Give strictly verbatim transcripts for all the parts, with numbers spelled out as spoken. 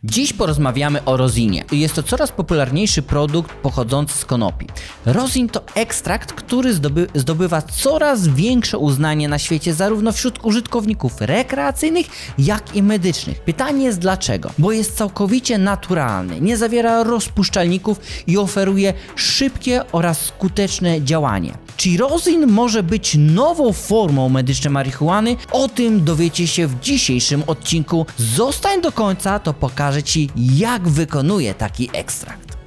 Dziś porozmawiamy o rozinie. Jest to coraz popularniejszy produkt pochodzący z konopi. Rozin to ekstrakt, który zdoby, zdobywa coraz większe uznanie na świecie, zarówno wśród użytkowników rekreacyjnych, jak i medycznych. Pytanie jest dlaczego? Bo jest całkowicie naturalny, nie zawiera rozpuszczalników i oferuje szybkie oraz skuteczne działanie. Czy rozin może być nową formą medycznej marihuany? O tym dowiecie się w dzisiejszym odcinku. Zostań do końca, to pokażę Ci, jak wykonuje taki ekstrakt.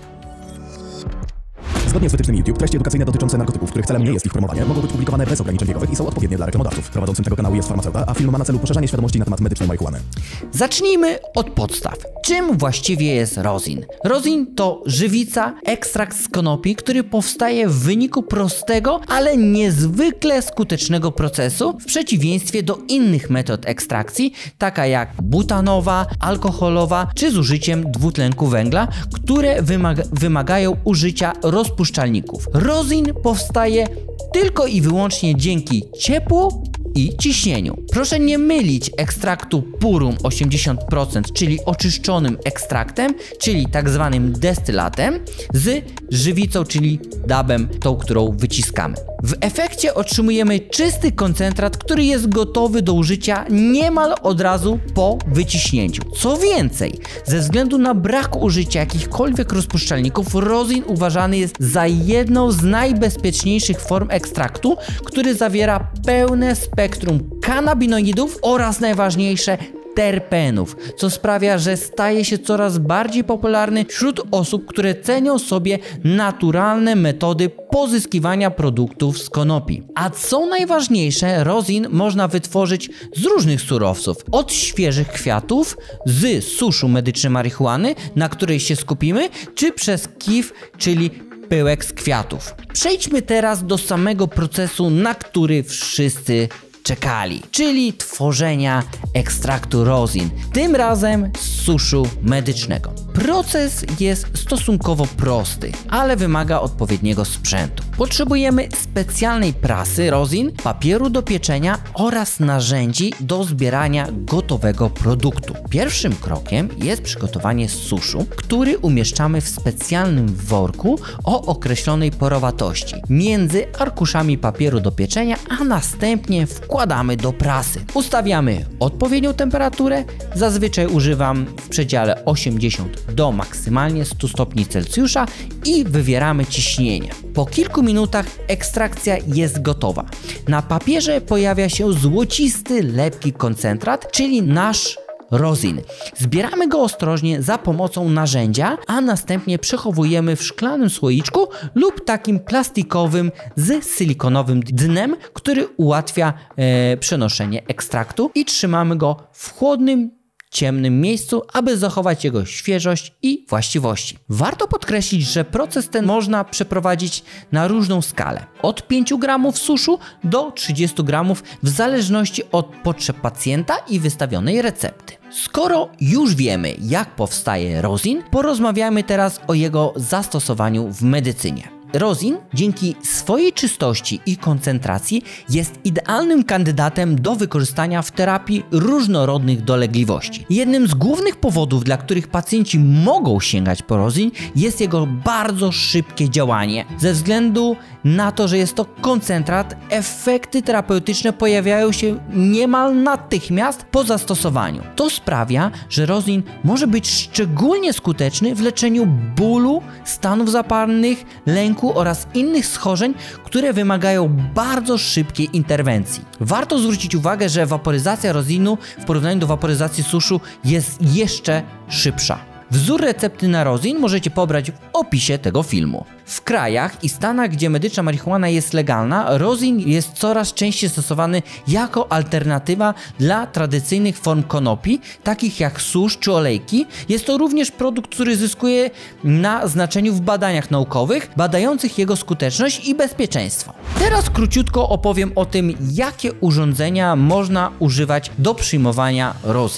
Zgodnie z wytycznymi YouTube, treści edukacyjne dotyczące narkotyków, których celem nie jest ich promowanie, mogą być publikowane bez ograniczeń wiekowych i są odpowiednie dla reklamodawców. Prowadzącym tego kanału jest farmaceuta, a film ma na celu poszerzanie świadomości na temat medycznej marihuany. Zacznijmy od podstaw. Czym właściwie jest rozin? Rozin to żywica, ekstrakt z konopi, który powstaje w wyniku prostego, ale niezwykle skutecznego procesu, w przeciwieństwie do innych metod ekstrakcji, taka jak butanowa, alkoholowa czy z użyciem dwutlenku węgla, które wymaga wymagają użycia rozpuszczalników. Rozin powstaje tylko i wyłącznie dzięki ciepłu i ciśnieniu. Proszę nie mylić ekstraktu purum osiemdziesiąt procent, czyli oczyszczonym ekstraktem, czyli tak zwanym destylatem, z żywicą, czyli dabem, tą, którą wyciskamy. W efekcie otrzymujemy czysty koncentrat, który jest gotowy do użycia niemal od razu po wyciśnięciu. Co więcej, ze względu na brak użycia jakichkolwiek rozpuszczalników, rozin uważany jest za jedną z najbezpieczniejszych form ekstraktu, który zawiera pełne spektrum kanabinoidów oraz najważniejsze terpenów, co sprawia, że staje się coraz bardziej popularny wśród osób, które cenią sobie naturalne metody pozyskiwania produktów z konopi. A co najważniejsze, rozin można wytworzyć z różnych surowców, od świeżych kwiatów, z suszu medycznej marihuany, na której się skupimy, czy przez kif, czyli pyłek z kwiatów. Przejdźmy teraz do samego procesu, na który wszyscy czekali, czyli tworzenia ekstraktu rozin, tym razem z suszu medycznego. Proces jest stosunkowo prosty, ale wymaga odpowiedniego sprzętu. Potrzebujemy specjalnej prasy rozin, papieru do pieczenia oraz narzędzi do zbierania gotowego produktu. Pierwszym krokiem jest przygotowanie suszu, który umieszczamy w specjalnym worku o określonej porowatości między arkuszami papieru do pieczenia, a następnie wkładamy do prasy. Ustawiamy odpowiednią temperaturę, zazwyczaj używam w przedziale osiemdziesiąt do maksymalnie stu stopni Celsjusza i wywieramy ciśnienie. Po kilku minutach ekstrakcja jest gotowa. Na papierze pojawia się złocisty, lepki koncentrat, czyli nasz rozin. Zbieramy go ostrożnie za pomocą narzędzia, a następnie przechowujemy w szklanym słoiczku lub takim plastikowym z silikonowym dnem, który ułatwia e, przenoszenie ekstraktu, i trzymamy go w chłodnym, ciemnym miejscu, aby zachować jego świeżość i właściwości. Warto podkreślić, że proces ten można przeprowadzić na różną skalę. Od pięciu gramów suszu do trzydziestu gramów w zależności od potrzeb pacjenta i wystawionej recepty. Skoro już wiemy, jak powstaje rozin, porozmawiamy teraz o jego zastosowaniu w medycynie. Rozin dzięki swojej czystości i koncentracji jest idealnym kandydatem do wykorzystania w terapii różnorodnych dolegliwości. Jednym z głównych powodów, dla których pacjenci mogą sięgać po rozin, jest jego bardzo szybkie działanie. Ze względu na to, że jest to koncentrat, efekty terapeutyczne pojawiają się niemal natychmiast po zastosowaniu. To sprawia, że rozin może być szczególnie skuteczny w leczeniu bólu, stanów zapalnych, lęku oraz innych schorzeń, które wymagają bardzo szybkiej interwencji. Warto zwrócić uwagę, że waporyzacja rozinu w porównaniu do waporyzacji suszu jest jeszcze szybsza. Wzór recepty na rozin możecie pobrać w opisie tego filmu. W krajach i stanach, gdzie medyczna marihuana jest legalna, rozin jest coraz częściej stosowany jako alternatywa dla tradycyjnych form konopi, takich jak susz czy olejki. Jest to również produkt, który zyskuje na znaczeniu w badaniach naukowych, badających jego skuteczność i bezpieczeństwo. Teraz króciutko opowiem o tym, jakie urządzenia można używać do przyjmowania rozin.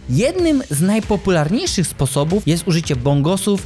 Jednym z najpopularniejszych sposobów jest użycie bongosów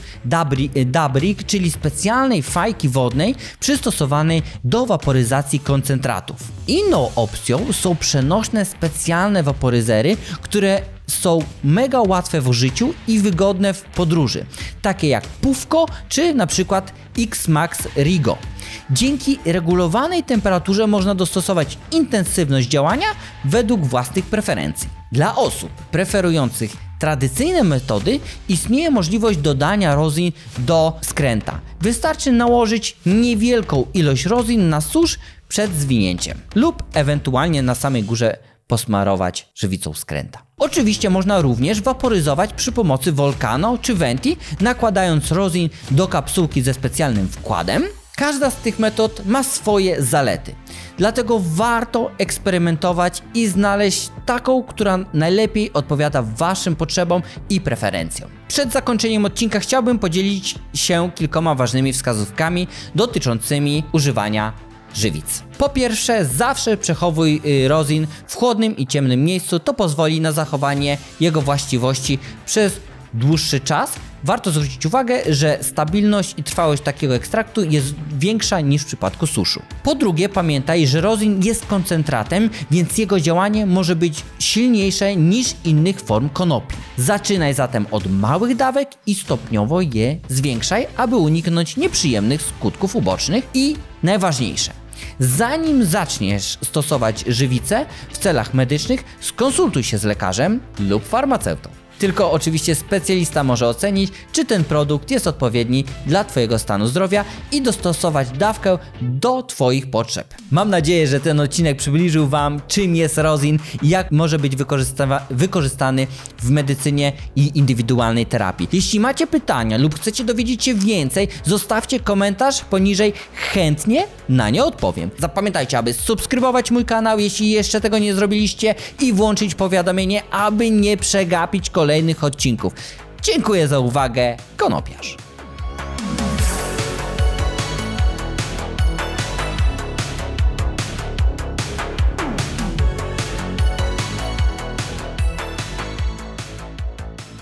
Dabrik, czyli specjalnej fajki wodnej przystosowanej do waporyzacji koncentratów. Inną opcją są przenośne specjalne waporyzery, które są mega łatwe w użyciu i wygodne w podróży, takie jak Pufco czy na przykład X-Max Rigo. Dzięki regulowanej temperaturze można dostosować intensywność działania według własnych preferencji. Dla osób preferujących tradycyjne metody istnieje możliwość dodania rosin do skręta. Wystarczy nałożyć niewielką ilość rosin na susz przed zwinięciem lub ewentualnie na samej górze posmarować żywicą skręta. Oczywiście można również waporyzować przy pomocy Volcano czy Venti, nakładając rosin do kapsułki ze specjalnym wkładem. Każda z tych metod ma swoje zalety, dlatego warto eksperymentować i znaleźć taką, która najlepiej odpowiada waszym potrzebom i preferencjom. Przed zakończeniem odcinka chciałbym podzielić się kilkoma ważnymi wskazówkami dotyczącymi używania żywic. Po pierwsze, zawsze przechowuj rosin w chłodnym i ciemnym miejscu, to pozwoli na zachowanie jego właściwości przez dłuższy czas. Warto zwrócić uwagę, że stabilność i trwałość takiego ekstraktu jest większa niż w przypadku suszu. Po drugie, pamiętaj, że rosin jest koncentratem, więc jego działanie może być silniejsze niż innych form konopi. Zaczynaj zatem od małych dawek i stopniowo je zwiększaj, aby uniknąć nieprzyjemnych skutków ubocznych i najważniejsze, zanim zaczniesz stosować żywicę w celach medycznych, skonsultuj się z lekarzem lub farmaceutą. Tylko oczywiście specjalista może ocenić, czy ten produkt jest odpowiedni dla twojego stanu zdrowia i dostosować dawkę do twoich potrzeb. Mam nadzieję, że ten odcinek przybliżył wam, czym jest rosin i jak może być wykorzystany w medycynie i indywidualnej terapii. Jeśli macie pytania lub chcecie dowiedzieć się więcej, zostawcie komentarz poniżej, chętnie na nie odpowiem. Zapamiętajcie, aby subskrybować mój kanał, jeśli jeszcze tego nie zrobiliście, i włączyć powiadomienie, aby nie przegapić kolejnych odcinków. Dziękuję za uwagę, Konopiarz.